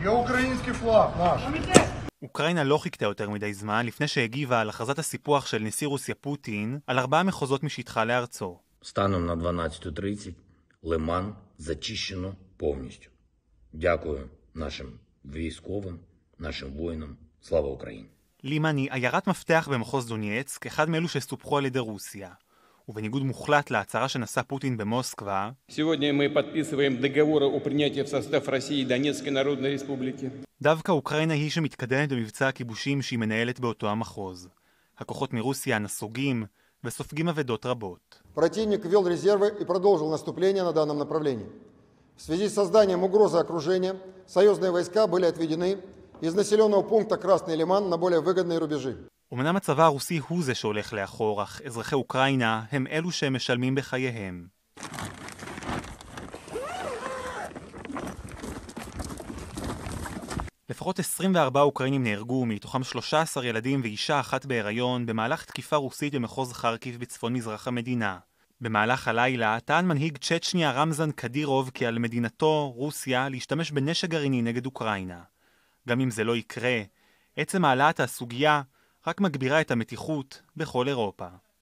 Где украинский флаг наш? אוקראינה לא חיכתה יותר מדי זמן לפני שהגיבה על הכרזת הסיפוח של נשיא רוסיה פוטין על 4 מחוזות משטחה לארצו. Станом на 12:30 Лиман зачищено повністю. Дякую нашим військовим, нашим воїнам. Слава Україні. לימן היא עיירת מפתח במחוז דונייצק, אחד מאלו שסופחו על ידי רוסיה. ובניגוד מוחלט להצהרה שנשא פוטין במוסקבה, Сегодня мы подписываем договоры о принятии в состав России Донецкой Народной Республики. דווקא אוקראינה היא שמתקדמת במבצע הכיבושים שהיא מנהלת באותו המחוז. הכוחות מרוסיה נסוגים וסופגים אבדות רבות. Противник ввел резервы и продолжил наступление на данном направлении. В связи с созданием угрозы окружения союзные войска были отведены из населенного пункта Красный Лиман на более выгодные рубежи. אמנם הצבא הרוסי הוא זה שהולך לאחור, אך אזרחי אוקראינה הם אלו שמשלמים בחייהם. לפחות 24 אוקראינים נהרגו, מתוכם 13 ילדים ואישה אחת בהיריון, במהלך תקיפה רוסית במחוז חרקיב בצפון מזרח המדינה. במהלך הלילה טען מנהיג צ'צ'ניה רמזן קדירוב כי על מדינתו, רוסיה, להשתמש בנשק גרעיני נגד אוקראינה. גם אם זה לא יקרה, עצם העלאת הסוגיה רק מגבירה את המתיחות בכל אירופה.